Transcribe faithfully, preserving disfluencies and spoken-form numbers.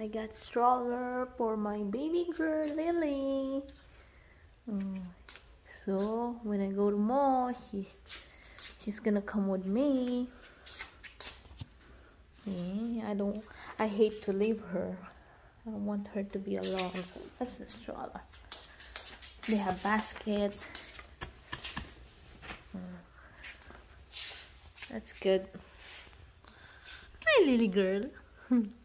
I got stroller for my baby girl Lily. Mm. So when I go to mall, she she's gonna come with me. Yeah, I don't. I hate to leave her. I don't want her to be alone. So that's the stroller. They have baskets. Mm. That's good. Hi, Lily girl.